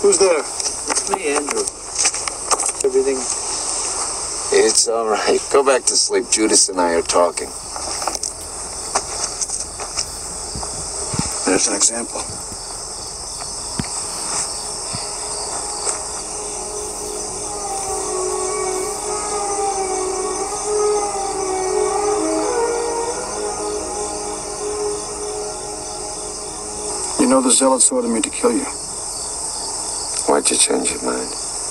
Who's there? It's me, Andrew. Everything... It's all right. Go back to sleep. Judas and I are talking. There's an example. You know the zealots ordered me to kill you. Why'd you change your mind?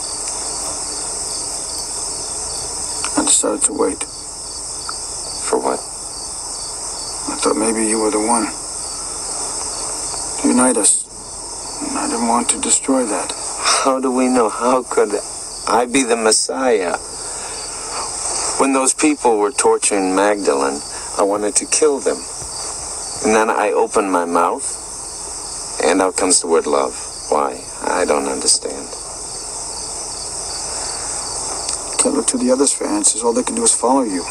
I decided to wait. For what? I thought maybe you were the one. To unite us. And I didn't want to destroy that. How do we know? How could I be the Messiah? When those people were torturing Magdalene, I wanted to kill them. And then I opened my mouth, and out comes the word love. Why? I don't understand. Can't look to the others for answers. All they can do is follow you.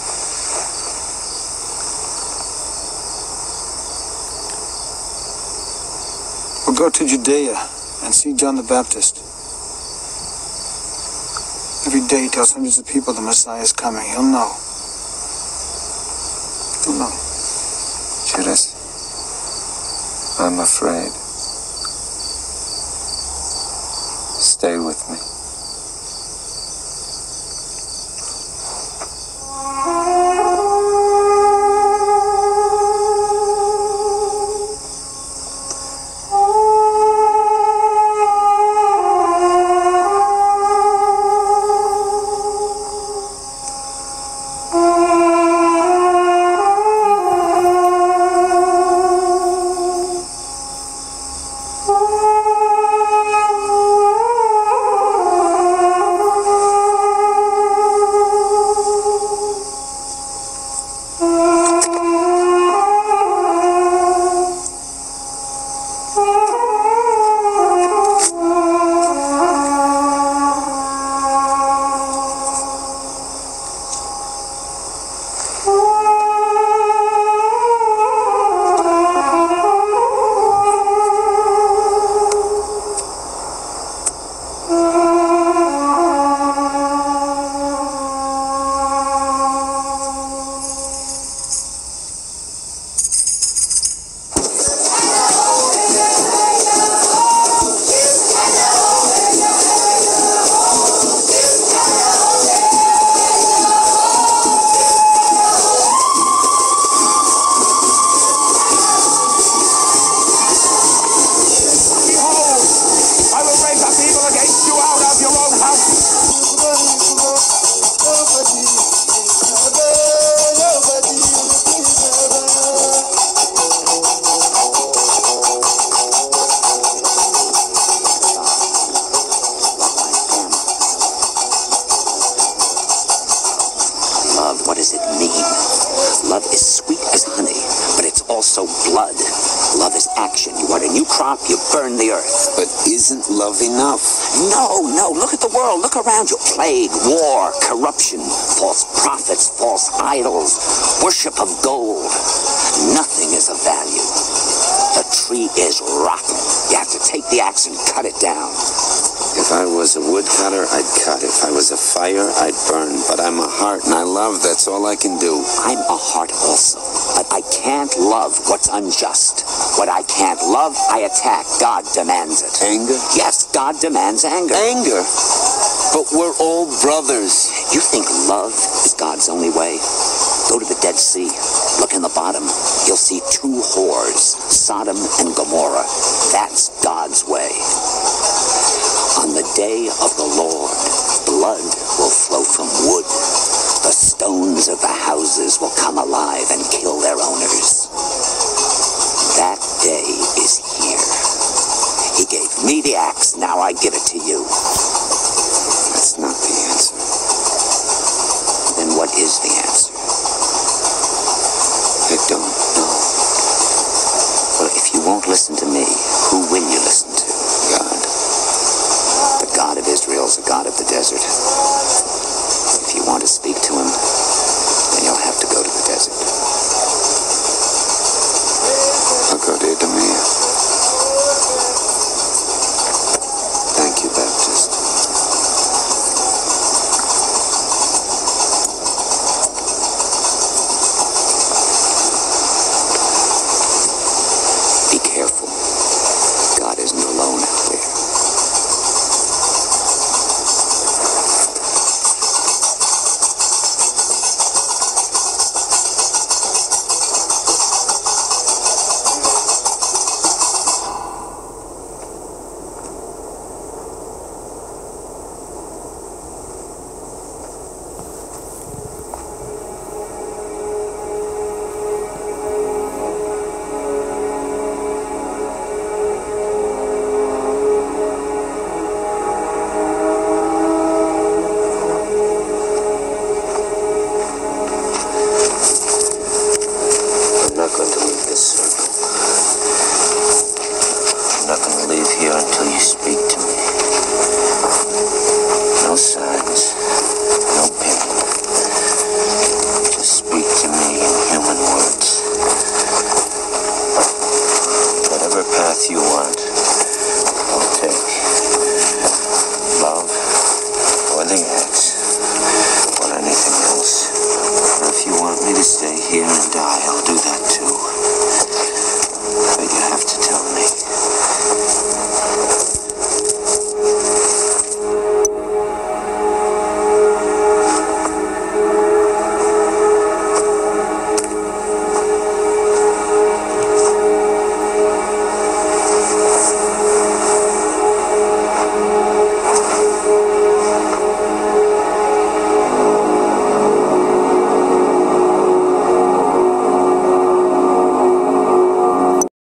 We'll go to Judea and see John the Baptist. Every day he tells hundreds of people the Messiah is coming. He'll know. He'll know. Judas, I'm afraid. Stay with me. What does it mean? Love is sweet as honey, but it's also blood. Love is action. You want a new crop, you burn the earth. But isn't love enough? No. Look at the world. Look around you. Plague, war, corruption, false prophets, false idols, worship of gold. Nothing is of value. The tree is rotten. You have to take the axe and cut it down. If I was a woodcutter, I'd cut. If I was a fire, I'd burn. But I'm a heart, and I love. That's all I can do. I'm a heart also, but I can't love what's unjust. What I can't love, I attack. God demands it. Anger? Yes, God demands anger. Anger? But we're all brothers. You think love is God's only way? Go to the Dead Sea. Look in the bottom. You'll see two whores, Sodom and Gomorrah. That's God's way. On the day of the Lord, blood will flow from wood. The stones of the houses will come alive and kill their owners. That day is here. He gave me the axe, now I give it to you. That's not the answer. Then what is the answer? I don't know. Well, if you won't listen to me, who will you listen to?